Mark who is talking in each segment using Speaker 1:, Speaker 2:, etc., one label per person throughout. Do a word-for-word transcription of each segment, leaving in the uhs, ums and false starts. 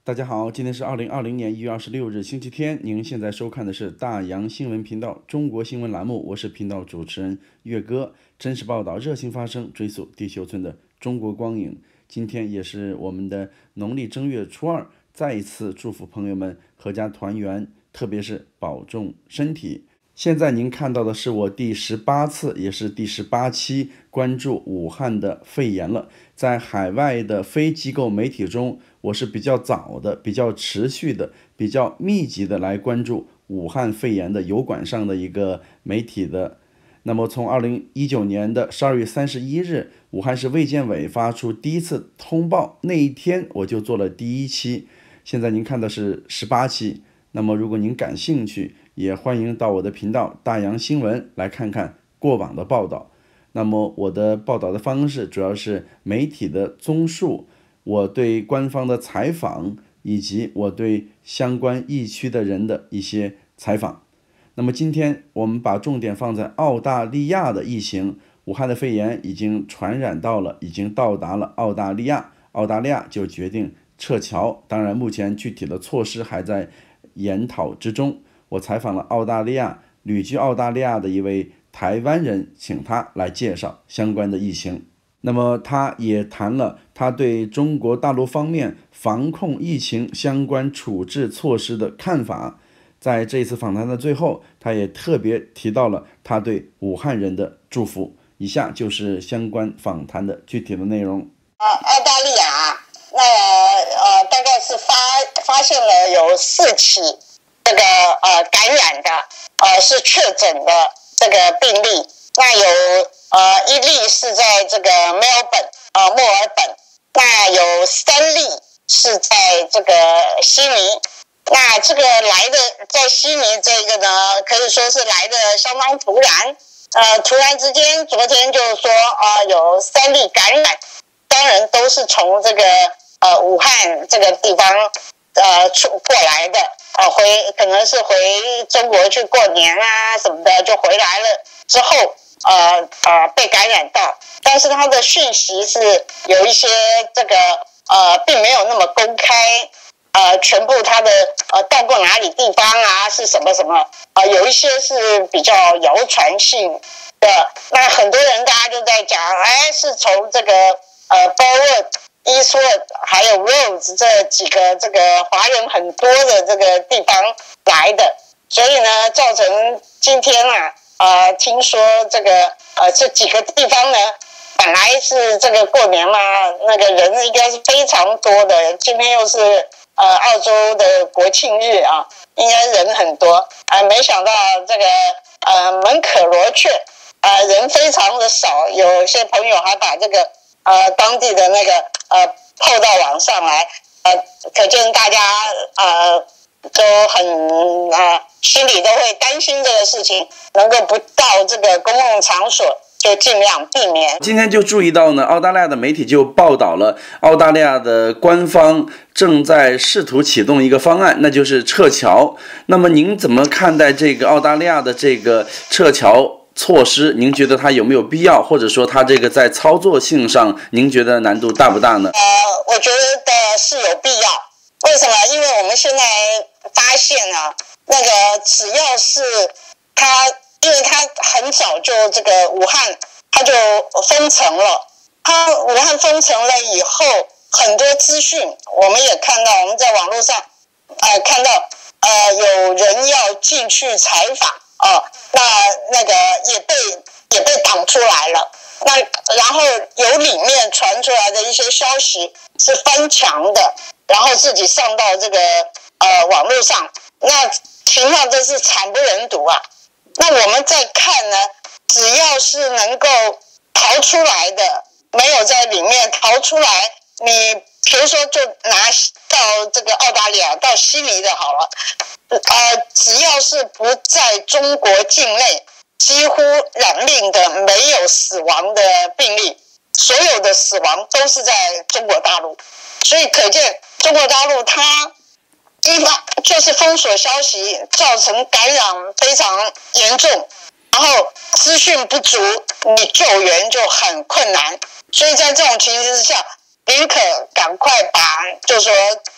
Speaker 1: 大家好，今天是二零二零年一月二十六日，星期天。您现在收看的是大洋新闻频道中国新闻栏目，我是频道主持人岳哥。真实报道，热心发声，追溯地球村的中国光影。今天也是我们的农历正月初二，再一次祝福朋友们阖家团圆，特别是保重身体。现在您看到的是我第十八次，也是第十八期关注武汉的肺炎了。在海外的非机构媒体中，我是比较早的、比较持续的、比较密集的来关注武汉肺炎的油管上的一个媒体的。那么从二零一九年的十二月三十一日，武汉市卫健委发出第一次通报，那一天我就做了第一期。现在您看的是十八期。那么如果您感兴趣，也欢迎到我的频道大洋新闻来看看过往的报道。那么我的报道的方式主要是媒体的综述，我对官方的采访，以及我对相关疫区的人的一些采访。那么今天我们把重点放在澳大利亚的疫情，武汉的肺炎已经传染到了，已经到达了澳大利亚，澳大利亚就决定撤侨。当然目前具体的措施还在研讨之中。我采访了澳大利亚旅居澳大利亚的一位台湾人，请他来介绍相关的疫情。那么他也谈了他对中国大陆方面防控疫情相关处置措施的看法。在这次访谈的最后，他也特别提到了他对武汉人的祝福。以下就是相关访谈的具体的内容。
Speaker 2: 呃，澳大利亚那呃大概是发发现了有四起这个呃感染的呃是确诊的这个病例。那有呃一例是在这个墨尔本呃墨尔本，那有三例是在这个悉尼。那这个来的在悉尼这个呢，可以说是来的相当突然，呃，突然之间，昨天就说呃有三例感染，当然都是从这个呃武汉这个地方呃出过来的，呃回可能是回中国去过年啊什么的，就回来了之后呃呃被感染到，但是他的讯息是有一些这个呃并没有那么公开。呃，全部他的呃到过哪里地方啊，是什么什么呃，有一些是比较谣传性的。那很多人大家就在讲，哎，是从这个呃 Burwood、Eastwood 还有 Rhodes 这几个这个华人很多的这个地方来的，所以呢，造成今天啊，呃，听说这个呃这几个地方呢。本来是这个过年嘛，那个人应该是非常多的。今天又是呃澳洲的国庆日啊，应该人很多啊、呃。没想到这个呃门可罗雀，呃人非常的少。有些朋友还把这个呃当地的那个呃抛到网上来，呃可见大家呃都很啊、呃、心里都会担心这个事情，能够不到这个公共场所。就尽量避免。
Speaker 1: 今天就注意到呢，澳大利亚的媒体就报道了，澳大利亚的官方正在试图启动一个方案，那就是撤侨。那么您怎么看待这个澳大利亚的这个撤侨措施？您觉得它有没有必要，或者说它这个在操作性上，您觉得难度大不大呢？
Speaker 2: 呃，我觉得是有必要。为什么？因为我们现在发现啊，那个只要是它。因为他很早就这个武汉他就封城了，他武汉封城了以后，很多资讯我们也看到，我们在网络上呃看到呃有人要进去采访啊、呃，那那个也被也被挡出来了。那然后有里面传出来的一些消息是翻墙的，然后自己上到这个呃网络上，那情况真是惨不忍睹啊。那我们再看呢，只要是能够逃出来的，没有在里面逃出来，你比如说就拿到这个澳大利亚到悉尼的好了，呃，只要是不在中国境内，几乎染病的没有死亡的病例，所有的死亡都是在中国大陆，所以可见中国大陆它。一方就是封锁消息，造成感染非常严重，然后资讯不足，你救援就很困难。所以在这种情形之下，宁可赶快把，就是说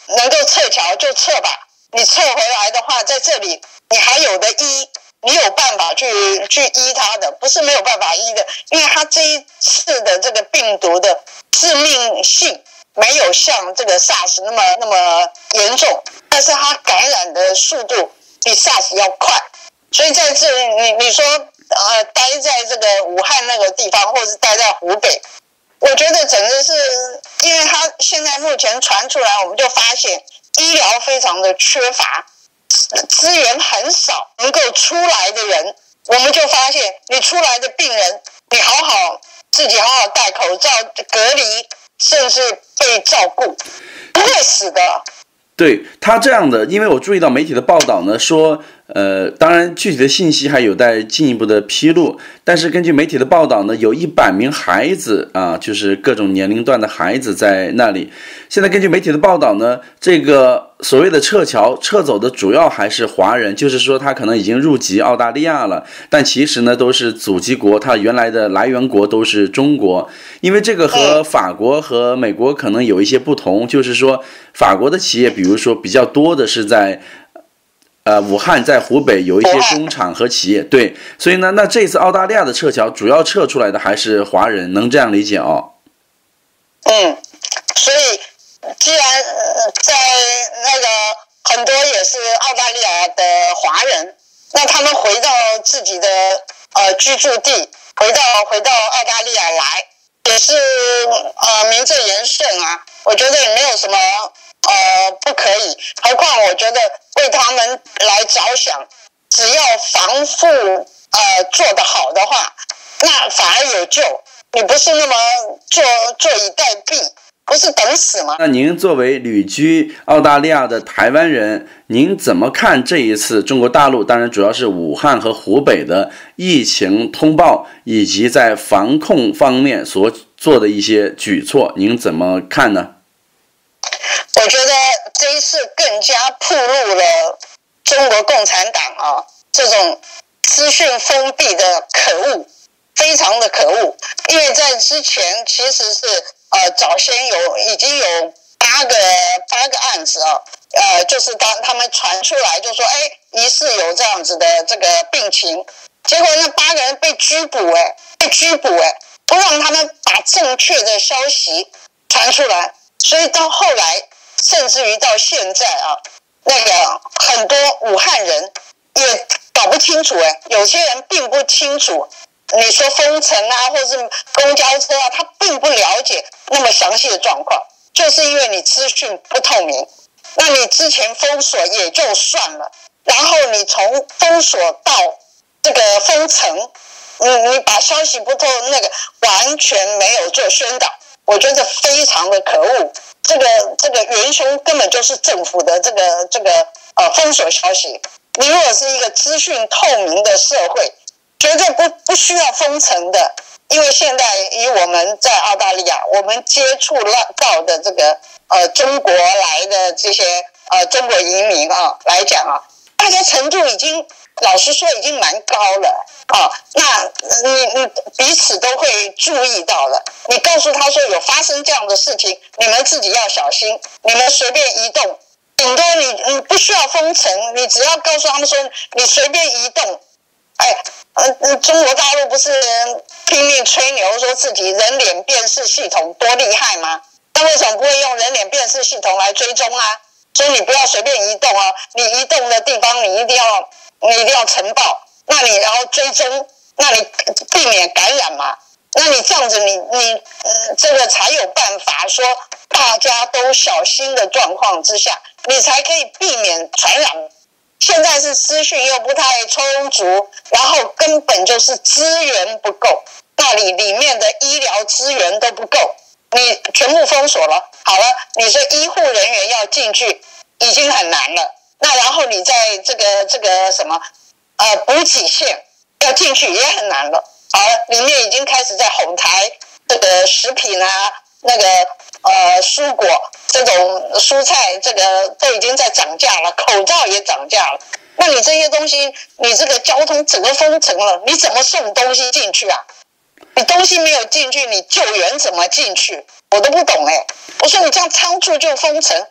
Speaker 2: 能够撤侨就撤吧，你撤回来的话，在这里你还有的医，你有办法去去医它的，不是没有办法医的，因为它这一次的这个病毒的致命性没有像这个 SARS 那么那么严重，但是它感染的速度比 SARS 要快，所以在这里你你说呃待在这个武汉那个地方，或者是待在湖北，我觉得整个是因为它现在目前传出来，我们就发现医疗非常的缺乏，资源很少，能够出来的人，我们就发现你出来的病人，你好好自己好好戴口罩隔离，甚至被照顾，不会死的。
Speaker 1: 对他这样的，因为我注意到媒体的报道呢，说，呃，当然具体的信息还有待进一步的披露，但是根据媒体的报道呢，有一百名孩子啊，就是各种年龄段的孩子在那里。现在根据媒体的报道呢，这个所谓的撤侨撤走的主要还是华人，就是说他可能已经入籍澳大利亚了，但其实呢都是祖籍国，他原来的来源国都是中国。因为这个和法国和美国可能有一些不同，就是说法国的企业比如说比较多的是在呃武汉，在湖北有一些工厂和企业，对，所以呢那这次澳大利亚的撤侨主要撤出来的还是华人，能这样理解哦？
Speaker 2: 嗯，所以既然在那个很多也是澳大利亚的华人，那他们回到自己的呃居住地，回到回到澳大利亚来，也是呃名正言顺啊。我觉得也没有什么呃不可以，何况我觉得为他们来着想，只要防护呃做得好的话，那反而有救。你不是那么坐坐以待毙，不是等死吗？
Speaker 1: 那您作为旅居澳大利亚的台湾人，您怎么看这一次中国大陆，当然主要是武汉和湖北的疫情通报以及在防控方面所做的一些举措，您怎么看呢？
Speaker 2: 我觉得这一次更加暴露了中国共产党啊这种资讯封闭的可恶，非常的可恶。因为在之前其实是呃早先有已经有八个八个案子啊，呃就是当他们传出来就说哎疑似有这样子的这个病情，结果那八个人被拘捕哎被拘捕哎，不让他们把正确的消息传出来，所以到后来甚至于到现在啊，那个很多武汉人也搞不清楚哎，有些人并不清楚。你说封城啊，或是公交车啊，他并不了解那么详细的状况，就是因为你资讯不透明。那你之前封锁也就算了，然后你从封锁到这个封城，你你把消息不透，那个完全没有做宣导，我觉得非常的可恶。这个这个元凶根本就是政府的这个这个呃封锁消息。你如果是一个资讯透明的社会，绝对不不需要封城的，因为现在以我们在澳大利亚，我们接触到的这个呃中国来的这些呃中国移民啊来讲啊，大家程度已经老实说已经蛮高了啊。那你你彼此都会注意到了，你告诉他说有发生这样的事情，你们自己要小心，你们随便移动，顶多你你不需要封城，你只要告诉他们说你随便移动。哎，呃，中国大陆不是拼命吹牛说自己人脸辨识系统多厉害吗？那为什么不会用人脸辨识系统来追踪啊？所以你不要随便移动啊，你移动的地方你一定要你一定要呈报，那你然后追踪，那你避免感染嘛。那你这样子你你嗯这个才有办法说大家都小心的状况之下，你才可以避免传染。现在是资讯又不太充足，然后根本就是资源不够，那里里面的医疗资源都不够，你全部封锁了，好了，你说医护人员要进去已经很难了，那然后你在这个这个什么呃补给线要进去也很难了，好了，里面已经开始在哄抬这个食品啊，那个呃蔬果这种蔬菜，这个都已经在涨价了，口罩也涨价了。那你这些东西，你这个交通整个封城了，你怎么送东西进去啊？你东西没有进去，你救援怎么进去？我都不懂哎、欸。我说你这样仓促就封城，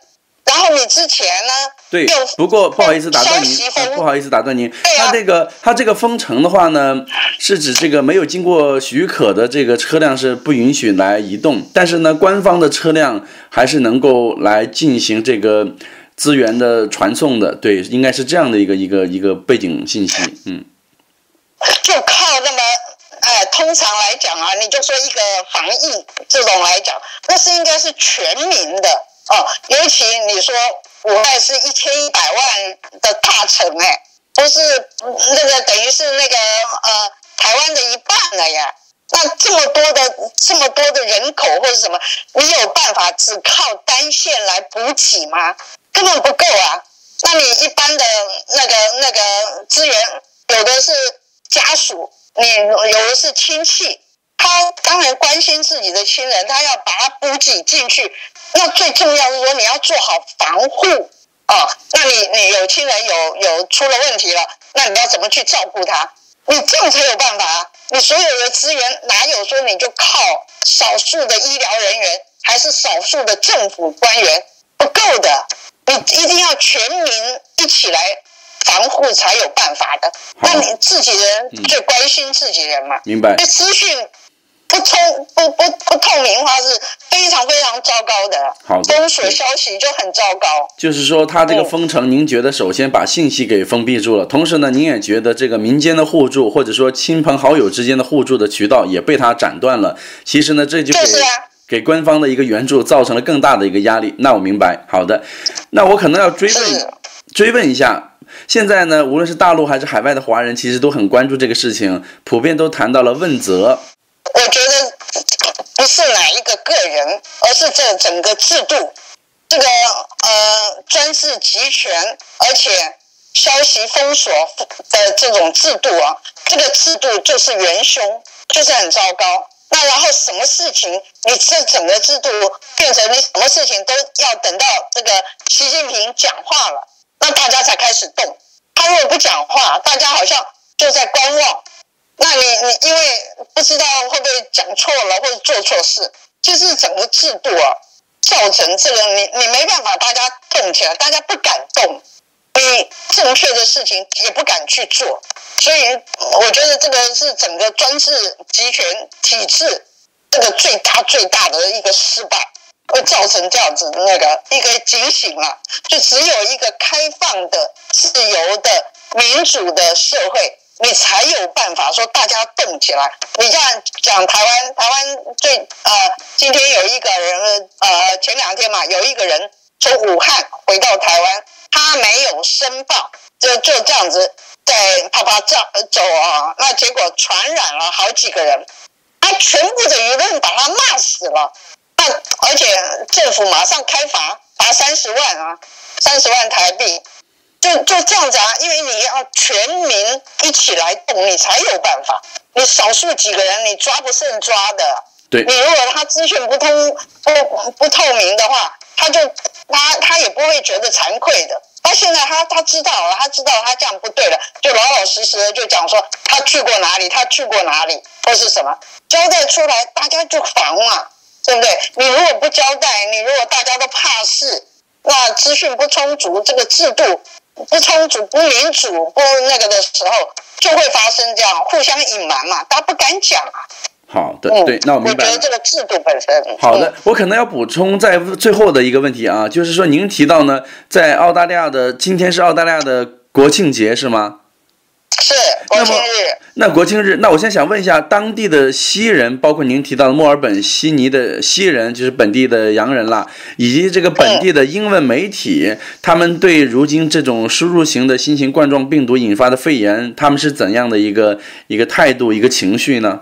Speaker 2: 然后你之前呢？
Speaker 1: 对，不过不好意思打断您，呃、不好意思打断您。他、啊、这个他这个封城的话呢，是指这个没有经过许可的这个车辆是不允许来移动，但是呢，官方的车辆还是能够来进行这个资源的传送的。对，应该是这样的一个一个一个背景信息。嗯，
Speaker 2: 就靠那么。哎，通常来讲啊，你就说一个防疫这种来讲，那是应该是全民的哦。尤其你说武汉是一千一百万的大城，哎，不是那个等于是那个呃台湾的一半了呀。那这么多的这么多的人口或者什么，你有办法只靠单线来补给吗？根本不够啊。那你一般的那个那个资源，有的是家属。你有的是亲戚，他当然关心自己的亲人，他要把他补给进去。那最重要是说你要做好防护哦。那你你有亲人有有出了问题了，那你要怎么去照顾他？你这样才有办法啊！你所有的资源哪有说你就靠少数的医疗人员，还是少数的政府官员？不够的，你一定要全民一起来。防护才有办法的，那你自己人最关心自己人嘛？嗯、
Speaker 1: 明白。
Speaker 2: 这资讯不通不不不透明化是非常非常糟糕的。
Speaker 1: 好的，
Speaker 2: 封锁消息就很糟糕。
Speaker 1: 就是说，它这个封城，嗯、您觉得首先把信息给封闭住了，同时呢，您也觉得这个民间的互助或者说亲朋好友之间的互助的渠道也被它斩断了。其实呢，这就给、
Speaker 2: 就是啊、给
Speaker 1: 官方的一个援助造成了更大的一个压力。那我明白。好的，那我可能要追问追问一下。现在呢，无论是大陆还是海外的华人，其实都很关注这个事情，普遍都谈到了问责。
Speaker 2: 我觉得不是哪一个个人，而是这整个制度，这个呃专制集权，而且消息封锁的这种制度啊，这个制度就是元凶，就是很糟糕。那然后什么事情，你这整个制度变成你什么事情都要等到这个习近平讲话了。那大家才开始动，他如果不讲话，大家好像就在观望。那你你因为不知道会不会讲错了或者做错事，就是整个制度啊，造成这个你你没办法，大家动起来，大家不敢动，你正确的事情也不敢去做，所以我觉得这个是整个专制集权体制这个最大最大的一个失败。会造成这样子的那个一个警醒啊，就只有一个开放的、自由的、民主的社会，你才有办法说大家动起来。你这样讲台湾，台湾最呃，今天有一个人呃，前两天嘛，有一个人从武汉回到台湾，他没有申报，就就这样子在啪啪照走啊，那结果传染了好几个人，他全部的舆论把他骂死了。那而且政府马上开罚，罚三十万啊，三十万台币，就就这样子啊，因为你要全民一起来动，你才有办法。你少数几个人，你抓不胜抓的。
Speaker 1: 对。
Speaker 2: 你如果他资讯不通不不透明的话，他就他他也不会觉得惭愧的。他现在他他知道了，他知道他这样不对了，就老老实实的就讲说他去过哪里，他去过哪里，或是什么交代出来，大家就防嘛。对不对？你如果不交代，你如果大家都怕事，那资讯不充足，这个制度不充足、不民主、不那个的时候，就会发生这样互相隐瞒嘛，大家不敢讲啊。
Speaker 1: 好的，对，那我明白了。
Speaker 2: 我觉得这个制度本身。
Speaker 1: 好的，我可能要补充在最后的一个问题啊，就是说您提到呢，在澳大利亚的今天是澳大利亚的国庆节是吗？
Speaker 2: 是国庆日。
Speaker 1: 那国庆日，那我现在想问一下，当地的西人，包括您提到的墨尔本、悉尼的西人，就是本地的洋人啦，以及这个本地的英文媒体，嗯、他们对如今这种输入型的新型冠状病毒引发的肺炎，他们是怎样的一个一个态度、一个情绪呢？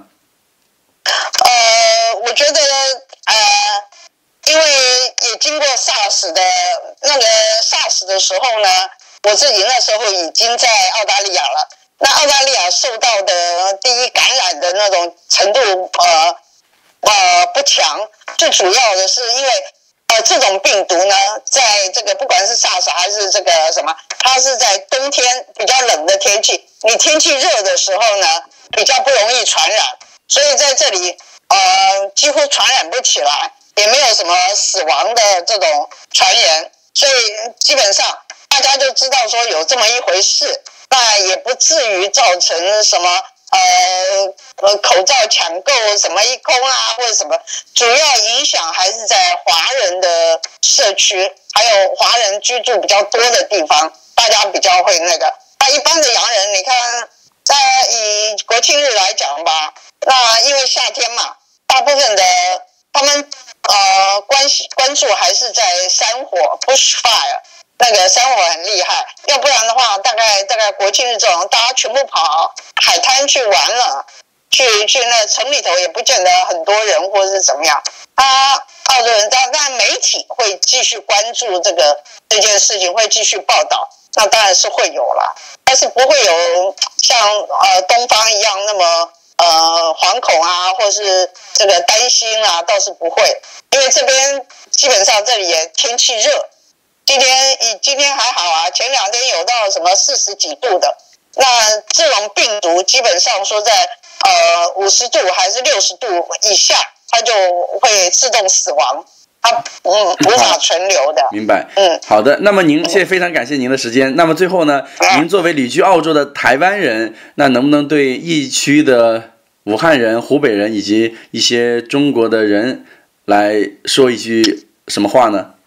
Speaker 2: 呃，我觉得呃，因为也经过 SARS 的那个 SARS 的时候呢，我自己那时候已经在澳大利亚了。那澳大利亚受到的第一感染的那种程度，呃呃不强，最主要的是因为呃这种病毒呢，在这个不管是 SARS 还是这个什么，它是在冬天比较冷的天气，你天气热的时候呢，比较不容易传染，所以在这里呃几乎传染不起来，也没有什么死亡的这种传言。 所以基本上大家就知道说有这么一回事，那也不至于造成什么呃呃口罩抢购什么一空啊或者什么，主要影响还是在华人的社区，还有华人居住比较多的地方，大家比较会那个。那一般的洋人，你看，在以国庆日来讲吧，那因为夏天嘛，大部分的他们呃关关注还是在山火 bushfire。那个山火很厉害，要不然的话，大概大概国庆日这种，大家全部跑海滩去玩了，去去那城里头也不见得很多人或者是怎么样。他澳洲人，当然媒体会继续关注这个这件事情，会继续报道，那当然是会有啦，但是不会有像呃东方一样那么呃惶恐啊，或是这个担心啊，倒是不会，因为这边基本上这里也天气热。今天今天还好啊，前两天有到什么四十几度的，那这种病毒基本上说在呃五十度还是六十度以下，它就会自动死亡，它嗯无法存留的。
Speaker 1: 明白，
Speaker 2: 嗯，
Speaker 1: 好的。那么您谢非常感谢您的时间。那么最后呢，您作为旅居澳洲的台湾人，那能不能对疫区的武汉人、湖北人以及一些中国的人来说一句什么话呢？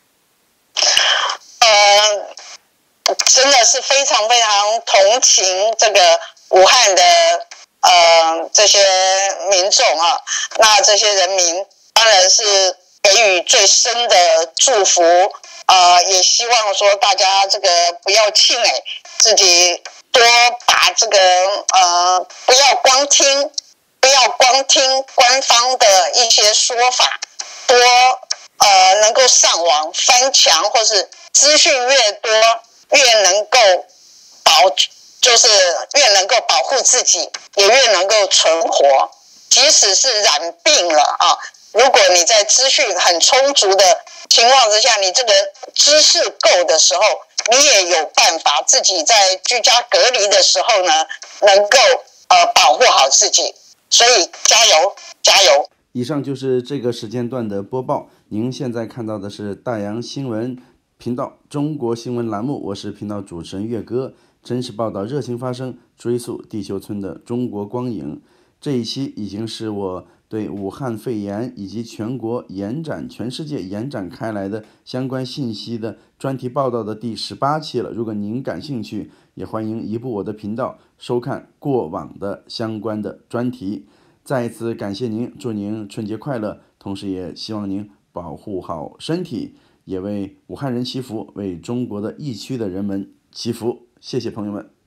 Speaker 2: 呃，真的是非常非常同情这个武汉的呃这些民众啊，那这些人民当然是给予最深的祝福，呃，也希望说大家这个不要气馁，自己多把这个呃不要光听，不要光听官方的一些说法，多呃能够上网翻墙，或是资讯越多，越能够保，就是越能够保护自己，也越能够存活。即使是染病了啊，如果你在资讯很充足的情况之下，你这个知识够的时候，你也有办法自己在居家隔离的时候呢，能够呃保护好自己。所以加油，加油！
Speaker 1: 以上就是这个时间段的播报。您现在看到的是大洋新闻频道中国新闻栏目，我是频道主持人岳哥，真实报道，热情发声，追溯地球村的中国光影。这一期已经是我对武汉肺炎以及全国延展、全世界延展开来的相关信息的专题报道的第十八期了。如果您感兴趣，也欢迎移步我的频道收看过往的相关的专题。再一次感谢您，祝您春节快乐，同时也希望您保护好身体，也为武汉人祈福，为中国的疫区的人们祈福。谢谢朋友们。